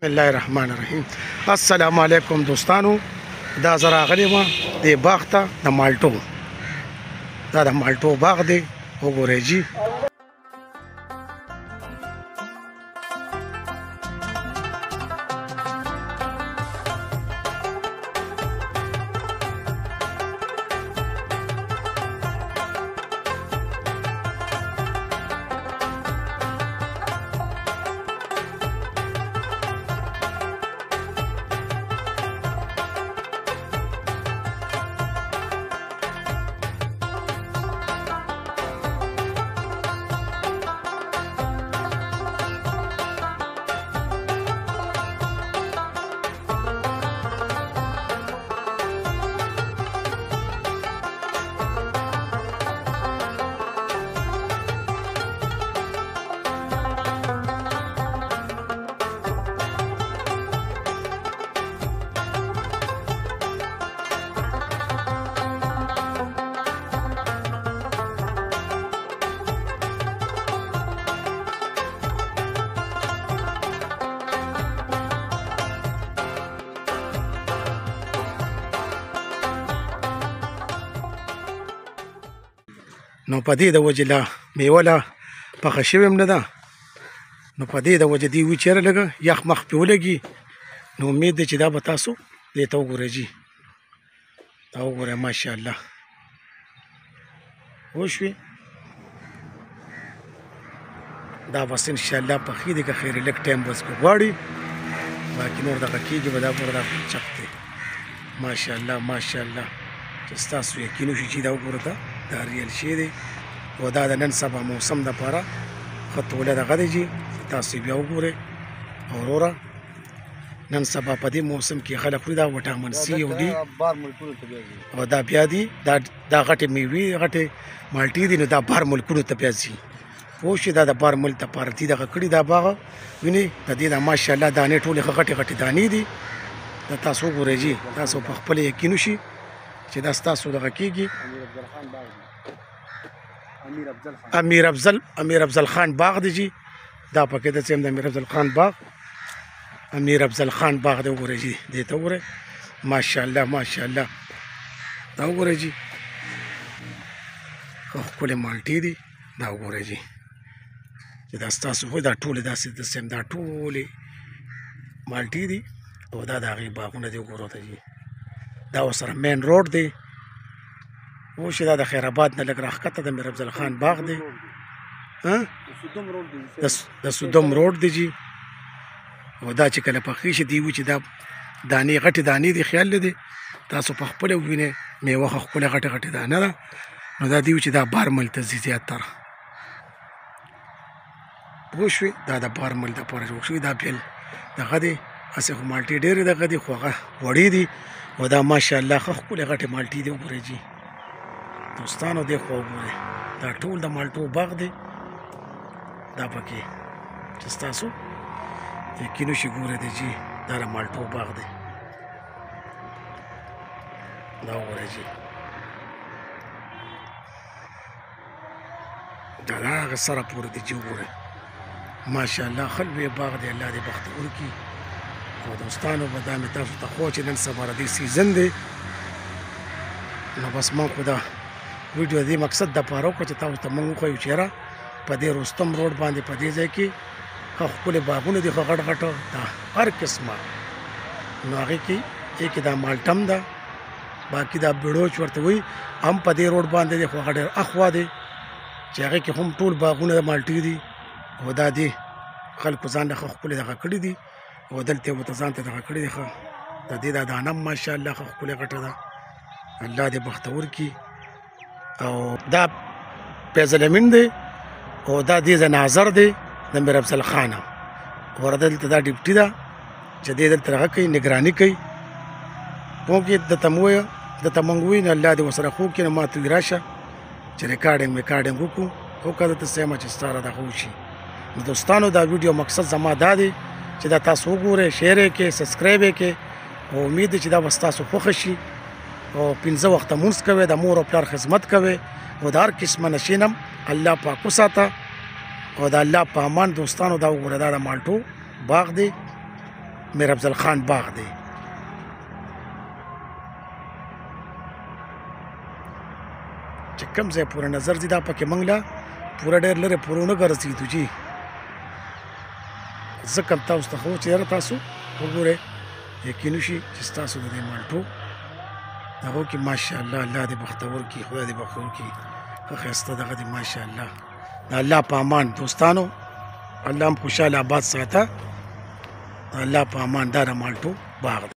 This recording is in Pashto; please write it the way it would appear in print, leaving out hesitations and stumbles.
الله الرحمن الرحیم. السلام علیکم دوستانو. دا زه راغلی وم دې باغ ته د مالټو. دا د مالټو باغ دی. وګورئ جي نو په دې د وجې لا میوه لا پخه شوې هم نه ده. نو په دې د وجې دوی وي چېرې لږه یخ مخ پرې ولګي. نو امید دی چې دا به تاسو دې ته وګورئ جي. دا وګورئ ماشاءالله پوه شوې. دا بس انشاءالله پخې دي که خیر لږ ټایم بس پرې غواړي. باقي نور دغه کېږي به دا پوره دا چک دی ماشاءالله ماشاءالله چې ستاسو یقین وشي چې دا وګوره ته دا ریل شی دی. او دا د نن سبا موسم دپاره ښه توله دغه دی جي. تاسو بیا وګورئ او وروره نن سبا په دې موسم کې خلک خوري دا وټامن سي او ډي او دا بیا دي دا غټې میوې غټې مالټې دي. نو دا بهر ملکونو ته بیا ځي پوه شئ. دا د بهر ملک دپاره دي دغه کړي دا باغ وینئ. د دې دا ماشاءالله دانې ټولې ښه غټې غټې دانې دي. دا تاسو وګورئ جي. تاسو په خپله یقین وشي چې دا ستاسو دغه کېږي. امیر افضل خان باغ دی جي. دا پکې د سیم د امیر افضل خان باغ امیر افضل خان باغ دی. وګورئ جي دې ته وګورئ ماشاءالله ماشاءالله. دا وګورئ جي ښه ښکلې مالټې دي. دا وګورئ جي چې دا ستاسو خو دا ټولې داسې د سیم دا ټولې مالټې دي او دا د هغې باغونه دي. وګورئ ته جي دا ورسره مین روډ دی پوه شئ. دا د خیر آباد نه لږ راښکته د امیر افضل خان باغ دی. د سودم روډ دی جي. او دا چې کله پخې شي دی وي چې دا دانې غټې دانې دي خیال لري تاسو په خپله ووینئ میوه ښه ښکلې غټې غټې دانه ده. نو دا دی وي چې دا بهر ملک ته ځي زیاتره پوه شوې. دا د بهر ملک دپاره جوړ شوي. دا بیل دغه دی هسې خو مالټې ډېرې دغه دي خو هغه وړې دي. او دا ماشاءالله ښه ښکلې غټې مالټې دي. وګورئ جي دوستانو دې خوا وګورئ دا ټول د مالټو باغ دی. دا پکې چې ستاسو یقین وشي ګورئ دی جي دا د مالټو باغ دی. دا وګورئ جي دا د هغه سره پورې دی جي. وګورئ ماشاءالله ښه لوی باغ دی. الله دې بختور کړي. او دوستانو به دا مې تاسو ته خو چې نن سبا د دې سیزن دی. نو بس ما خو دا ویډیو دې مقصد دپاره وکړه چې تاسو ته موږ وښیو چې یاره په دې رستم روډ باندې په دې ځای کې ښه ښکلې باغونه دي ښه غټ غټ دا هر قسمه. نو هغې کې دا مالټم ده باقي دا بیړوچ ورته وایي هم په دې روډ باندې دی خو هغه ډېر اخوا دی چې هغې کې هم ټول باغونه د مالټې دي. او دا دې خلکو ځان له ښه ښکلې دغه کړي دي او دلته یې ورته ځان ته دغه کړي دي ښه. د دې دا دانه هم ماشاءالله ښه ښکلې غټه ده. الله دې بختور کړي. او دا فیضل امین دی او دا دې ناظر دی د امیر افضل خان. او دلته دا ډیپټي ده چې دې دلته هغه کوي نګراني کوي پوه کې درته مو ووایه درته موږ ووایو نو الله دې ورسره ښه وکړي. نو ما ته وایي راشه چې ریکارډینګ وکړو وکړه درته سیمه چې ستا راته ښه وشي. نو دوستانو دا ویډیو مقصد زما دا دی چې دا تاسو وګورئ شیر یې کړئ سبسکرایب یې کړئ. او امید دی چې دا به ستاسو خوښه شي. او 15 وخته مونځ کوئ د مور او پلار خدمت کوئ او د هر قسمه نشې نه الله پاک وساته او د الله په امان. دوستانو دا وګوره دا د مالټو باغ دی میر افضل خان باغ دی. چې کوم ځای پورې نظر ځي دا پکې موږ له پوره ډېر لرې پورې ونه ګرځېدو جي، ځکه تاسو ته خو چې یاره تاسو وګورئ یقین وشي چې ستاسو د دې مالټو هغو کې ماشاءالله الله دې بختور کړي، خدای دې بختور کړي، ښه ښایسته دغه دې ماشاءالله. د الله په امان دوستانو، الله هم خوشحاله آباد ساته. د الله په امان دا د مالټو باغ دی.